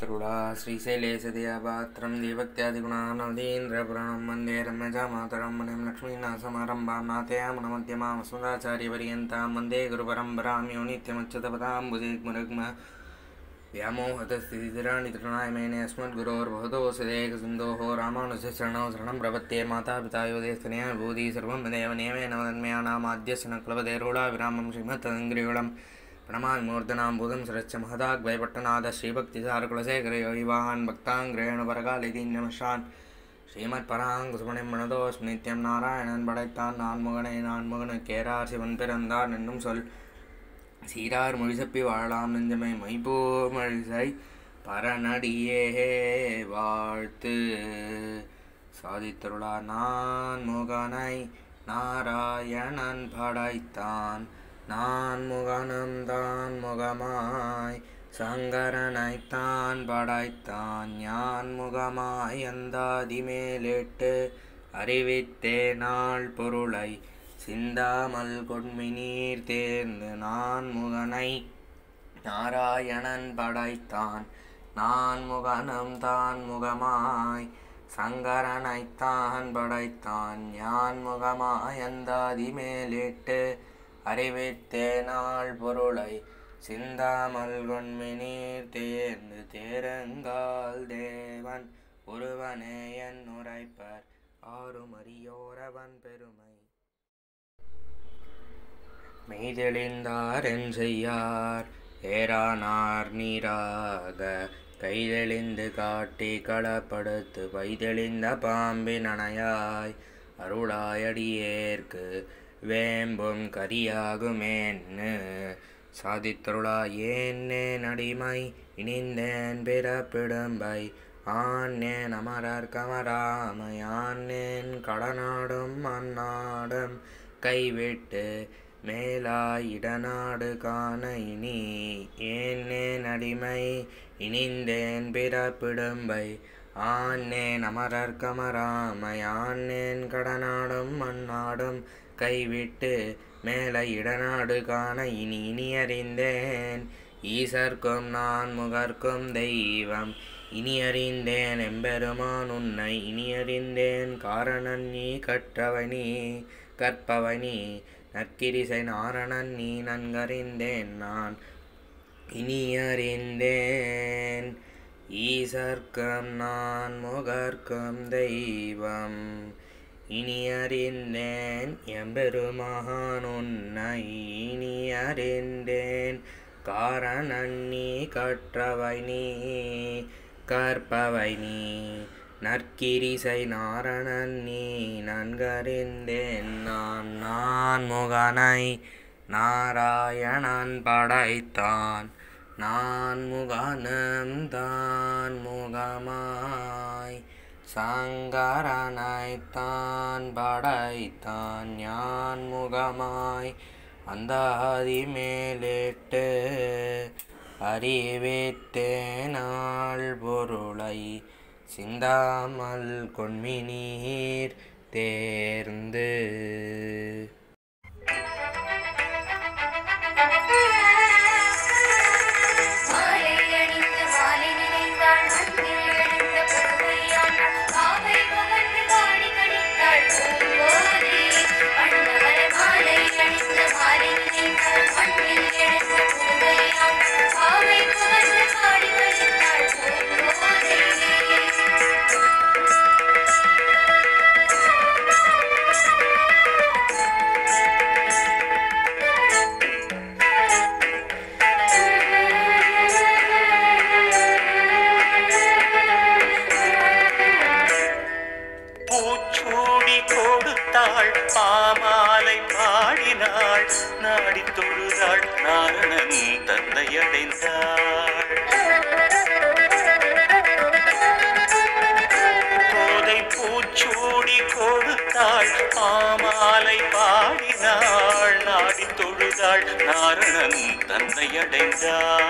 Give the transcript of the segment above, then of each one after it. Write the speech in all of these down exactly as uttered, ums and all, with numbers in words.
साधितरुडा श्रीशैलेशदयापात्रं देवत्यादिगुणानदीन्द्रपुराणं वन्दे रम्यजामातरं मुनिं लक्ष्मीनाथसमारम्भां नाथयामुनमध्यमां वसुधाचार्यपर्यन्तां वन्दे गुरुपरम्परां यो नित्यमुच्युतपदाम्बुजयुग्मरुग्म व्यामोहतस्थितिराणि मेने अस्मद्गुरोर्भवतोऽस्यदेकसिन्धोः रामानुजशरणौ शरणं प्रपत्ये मातापितायो देस्तनया भूति सर्वं देव नियमेन वदन्मयानामाद्यस्य न क्लवतेरुडा विरामं श्रीमत्तदङ्ग्रियुळं प्रणमामि मूर्धनां भूतं सरश्च महदाग्वयपट्टनाथ श्रीभक्तिसारकुलशेखरयोगिवाहान् भक्ताङ्ग्रेण परकालिदीन्यमशान् श्रीमत्पराङ्कुसुमणिं मणदोऽस्मि नित्यं नारायणन् पடைத்தான் நான்முகனை நான்முகனுக்கேரார் சிவன் பிறந்தார் என்னும் சொல் சீரார் மொழிசப்பி வாழலாம் நெஞ்சமை மைபோர் மழிசை பரநடியே வாழ்த்து சாதித்தருளார் நான் முகனை நாராயணன் படைத்தான் நான் முகனும் தான் முகமாய் சங்கரனைத்தான் படைத்தான் ஞான் முகமாய் அந்தாதி மேலிட்டு அறிவித்தே நாள் பொருளை சிந்தாமல் கொண்மினீர் தேர்ந்து நான் முகனை நாராயணன் படைத்தான் நான் முகனும் தான் முகமாய் சங்கரனைத்தான் படைத்தான் ஞான் முகமாய் அந்தாதி மேலிட்டு அறிவித்தே நாள் பொருளை சிந்தாமல் கொண்மினீர் தேர்ந்து தேரங்கால் தேவன் ஒருவனே என் உரைப்பர் ஆறுமறியோரவன் பெருமை மெய்தெளிந்தார் என் செய்யார் ஏறானார் நீராக கைதெளிந்து காட்டி களப்படுத்து பைதெளிந்த பாம்பின் அணையாய் அருளாயடியேற்கு வேம்பும் கரியாகுமேன்னு சாதித்தருளா ஏன்னே நடிமை இனிந்தேன் பிறப்பிடும்பை ஆன்னேன் அமரர் கமராமை ஆன்னேன் கடநாடும் அந்நாடும் கைவிட்டு மேலாய் இடநாடு காண இனி ஏன்னேன் அடிமை இனிந்தேன் பிறப்பிடும்பை ஆன்னேன் அமரர் கமராமை ஆன்னேன் கடநாடும் அந்நாடும் கைவிட்டு மேல இடநாடு காண இனி இனி அறிந்தேன் ஈசர்க்கும் நான் முகர்க்கும் தெய்வம் இனி அறிந்தேன் எம்பெருமான் உன்னை இனி அறிந்தேன் காரணன் நீ கற்றவை நீ கற்பவை நீ நற்கிரிசை நாரணன் நீ நன்கறிந்தேன் நான் இனி அறிந்தேன் ஈசர்க்கும் நான் முகர்க்கும் தெய்வம் இனி அறிந்தேன் எம்பெருமான் உன்னை இனி அறிந்தேன் காரணன் நீ கற்றவை நீ கற்பவை நீ நற்கிரிசை நாரணன் நீ நன்கறிந்தேன் நான் நான் முகனை நாராயணன் படைத்தான் நான் முகனும் தான் முகமாய் சங்கரனைத்தான் படைத்தான் ஞான் முகமாய் அந்தாதி மேலிட்டு அறிவித்தே நாள் பொருளை சிந்தாமல் கொண்மினீர் தேர்ந்து பாமாலை பாடினாள் நாடி தொழுதாள் நாரணன் தந்தையடைந்தாள் கோதை பூச்சூடி கொடுத்தாள் பாமாலை பாடினாள் நாடி தொழுதாள் நாரணன் தந்தையடைந்தாள்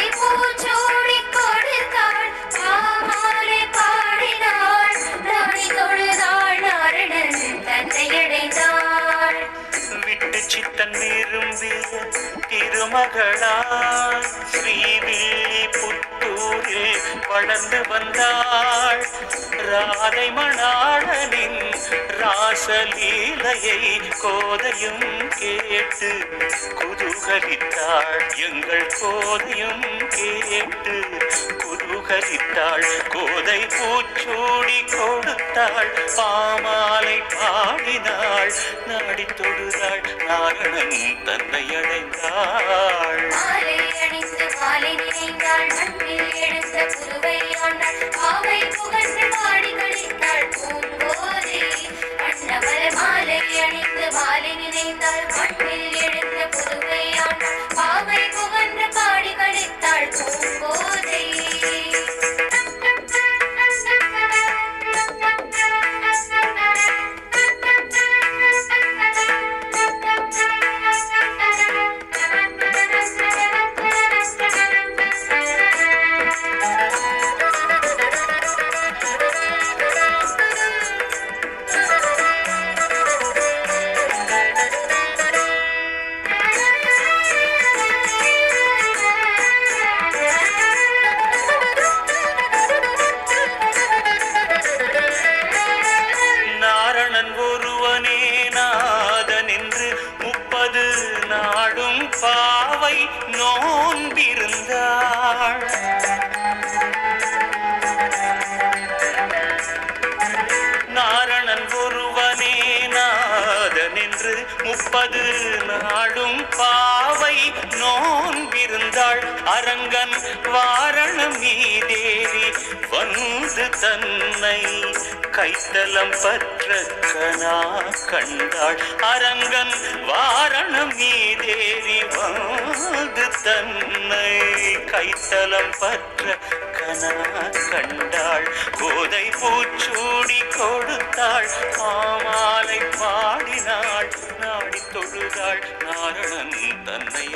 விட்டு சித்தன் விரும்பிய திருமகளாய் ஸ்ரீவில்லி புத்தூரில் வளர்ந்து வந்தாள். ராதை மணாளனின் ராசலீலையை கோதையும் கேட்டு குதூகலித்தாள். எங்கள் கோதையும் கேட்டு குதூகலித்தாள். கோதை பூச்சூடி கொடுத்தாள், பாமாலை பாடினாள், நாடி தொழுதாள், நாரணன் தன்னை அடைந்தாள். மாலை அணிந்து மாலை நினைந்தாள், மண்ணில் எழுந்த புதுவை ஆண்டாள், பாவை புகழ்ந்து பாடி கழித்தாள் பூங்கோதை. அண்ணவர மாலை அணிந்து மாலை நினைந்தாள், மண்ணில் எழுந்த புதுவை ஆண்டாள், பாவை புகழ்ந்து பாடி கழித்தாள் பூங்கோதை. முப்பது நாடும் பாவை நோன்பிருந்தாள். அரங்கன் வாரணம் மீதேறி வந்து தன்னை கைத்தலம் பற்ற கனா கண்டாள். அரங்கன் வாரணம் மீதேறி வந்து தன்னை கைத்தலம் பற்ற கனா கண்டாள். கோதை பூச்சூடி கொடுத்தாள், பாமாலை பாடினாள், நாடி தொழுதாள், நாரணன் தன்னை